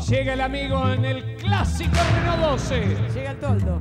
Llega el amigo en el clásico Renault 12. Llega el toldo.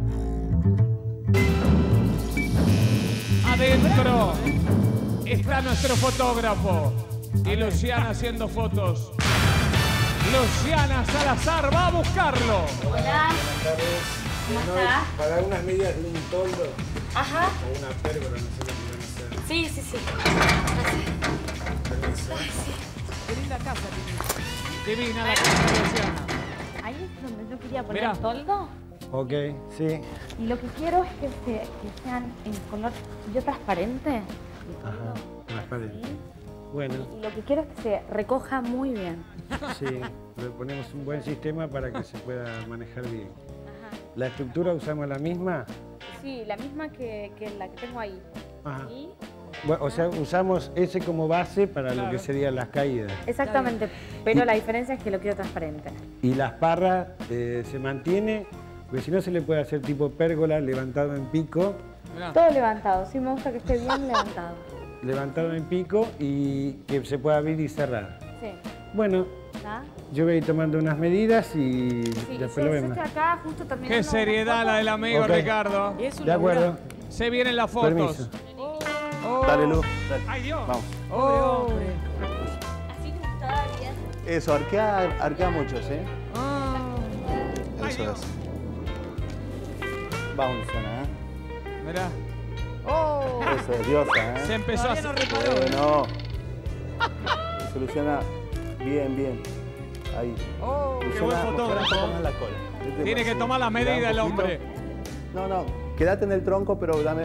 Adentro está nuestro fotógrafo y Luciana haciendo fotos. Luciana Salazar va a buscarlo. Hola. Buenas tardes. ¿Cómo No, estás? para unas medidas de un toldo Ajá. o una pérgola, no sé lo que van a hacer. Sí, sí, sí. Permiso. Qué linda casa tiene. Divina la casa de Luciana. Ahí es donde yo quería poner Mirá. el toldo. Ok, sí. Y lo que quiero es que sean en color yo transparente. el Ajá, toldo, transparente. ¿sí? Bueno, Y lo que quiero es que se recoja muy bien. sí, le ponemos un buen sistema para que se pueda manejar bien. Ajá. ¿La estructura usamos la misma? Sí, la misma que la que tengo ahí. Ajá. ¿Sí? Bueno, o sea, usamos ese como base para lo que serían las caídas. Exactamente, pero la diferencia es que lo quiero transparente. Y las parras se mantiene, porque si no se le puede hacer tipo pérgola, levantado en pico, Mirá. Todo levantado, sí me gusta que esté bien levantado. levantado en pico y que se pueda abrir y cerrar. Sí. Bueno, ¿Está? yo voy a ir tomando unas medidas y Sí, después lo yo vemos. estoy acá justo también. Qué seriedad la del amigo Ok. Ricardo. Y es un De acuerdo. laburante. Se vienen las fotos. Permiso. Oh. Dale, Lu, dale. Ay, Dios. Vamos. Pobre Oh. hombre. Así que está bien. Eso, arquea mucho, ¿sí? Ah. Ay, Eso Dios. es. Vamos, Luciana, ¿eh? Mirá. Oh. Eso es, diosa, ¿eh? Se empezó a Todavía no hacer. reparó. Bueno. Eso, Luciana. Bien, bien. Ahí. Oh. Qué buen fotógrafo. mostrá un poco más la cola. Tiene que Sí. tomar las Girá un medidas el poquito. hombre. No, no. Quédate en el tronco, pero dame...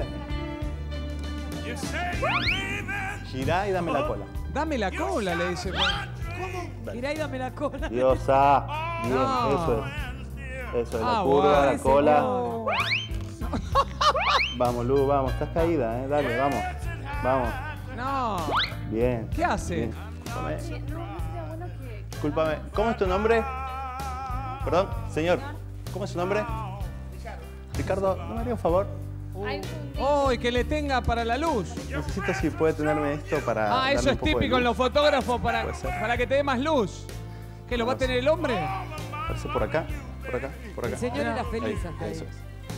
Girá y dame la cola. Dame la cola, le dice. Mirá y dame la cola. Diosa. Bien, No. eso es. Eso es, la Ah, curva, bueno. la cola. Señor. Vamos, Lu, vamos. Estás caída, ¿eh? Dale, vamos. Vamos. No. Bien. ¿Qué hace? Bien. No, sería bueno que... Discúlpame, ¿cómo es tu nombre? Perdón, señor. ¿Cómo es su nombre? Ricardo, ¿no me haría un favor? Hay un... Oh, y que le tenga para la luz. Necesito si puede tenerme esto para. Ah, eso darme es un poco de típico en luz. los fotógrafos para Puede ser. que te dé más luz. ¿Qué lo va a tener el hombre? Parece por acá, por acá, por acá. El señor era Ahí, feliz hasta ahí. eso es.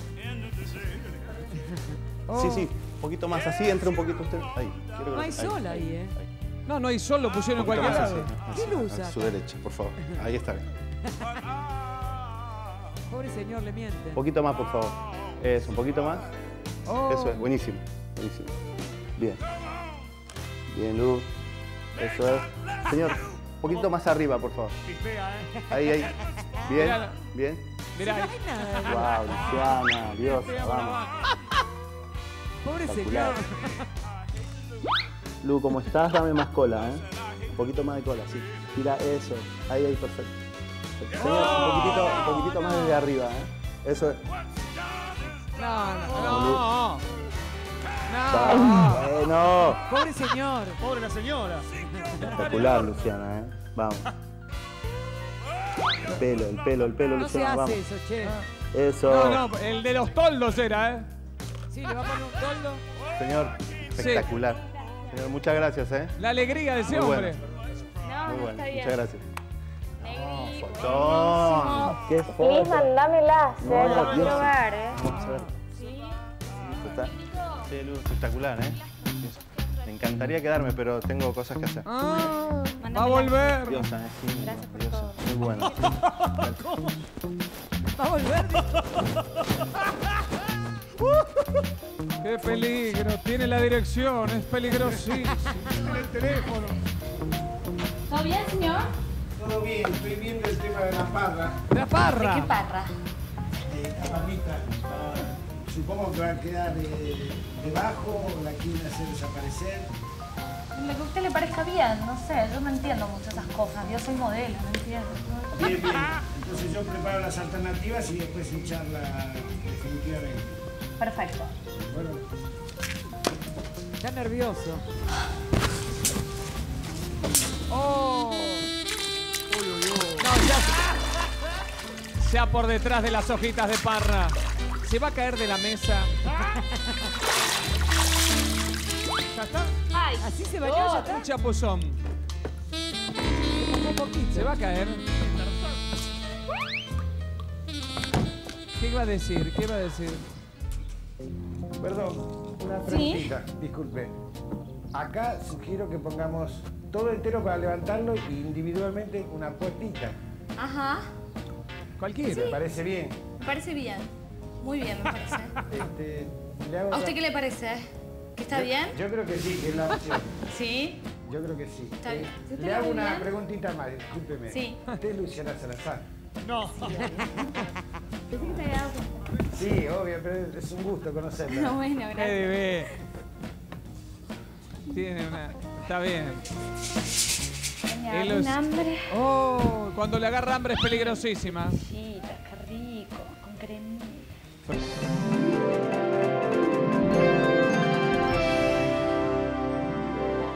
Oh. Sí, sí, un poquito más así, entre un poquito usted. Ahí. Quiero que No lo- hay sol ahí, ¿eh? No, no hay sol, lo pusieron en Un poquito cualquier más lado. así, ¿Qué luz a su acá? derecha, por favor. Ahí está bien. Pobre señor, le miente. Un poquito más, por favor. Eso, un poquito más. Oh. Eso es, buenísimo. Buenísimo. Bien. Bien, Luz. Eso es. Señor, un poquito más arriba, por favor. Ahí, ahí. Bien, Mirá. bien. Mirá, No hay nada. Wow, Luciana, Dios, vamos. Pobre Espectacular. señor. Lu, como estás, dame más cola, ¿eh? Un poquito más de cola, sí. Tira eso. Ahí, ahí, perfecto. Señor, un poquitito más desde arriba, ¿eh? Eso es. no, no, no. Bueno. Pobre señor. Pobre la señora. Espectacular, Luciana, ¿eh? Vamos. El pelo, No se Luciana, vamos. hace eso, che. Eso. No, no, el de los toldos era, ¿eh? Sí, le va a poner un toldo. Señor, espectacular. Señor, muchas gracias, ¿eh? La alegría de ese Muy hombre. bueno. No, Muy no bueno, está bien. muchas gracias. Negri, Fotón. ¡Qué sí, foto! mandámela, No, lo Dios. quiero ver, Vamos a ver. Sí. Esto está. Sí, Lu, espectacular, ¿eh? Me encantaría quedarme, pero tengo cosas que hacer. Ah, va a volver. Diosa, ¿eh? Sí, Gracias por diosa. todo. Muy bueno. Va a volver. Qué peligro. Tiene la dirección, es peligrosísimo. Tiene el teléfono. ¿Todo bien, señor? Todo bien, estoy viendo el tema de la parra, La parra. ¿Qué parra? esta parrita. Supongo que va a quedar debajo, o la quieren hacer desaparecer. Lo que a usted le parezca bien, no sé, yo no entiendo mucho esas cosas. Yo soy modelo, no entiendo. Bien, bien. Entonces yo preparo las alternativas y después hincharla definitivamente. Perfecto. Bueno, Está nervioso. Oh. No, ya por detrás de las hojitas de parra. Se va a caer de la mesa. ¿Ya está? Ay, Así se bañó, ya está. Un chapuzón. Un poquito. Se va a caer. ¿Qué iba a decir? ¿Qué iba a decir? Perdón, una preguntita, disculpe. Acá sugiero que pongamos todo entero para levantarlo y individualmente una puertita. Ajá. Cualquiera. ¿Me parece bien? Me parece bien. Muy bien, me parece. Le hago ¿A usted qué le parece? ¿Que está bien? Yo creo que sí, que es la opción. ¿Sí? Yo creo que sí. Está bien. ¿Sí usted Le lo hago ve una bien? preguntita más, discúlpeme. Sí. ¿Usted es Luciana Salazar? No. Pensé que te había dado cuenta. Sí, obvio, pero es un gusto conocerla. Bueno, Qué gracias. bebé. Tiene una... Está bien. Me Él da un es- hambre. Oh, cuando le agarra hambre es peligrosísima. Chitas, qué rico, con cremita.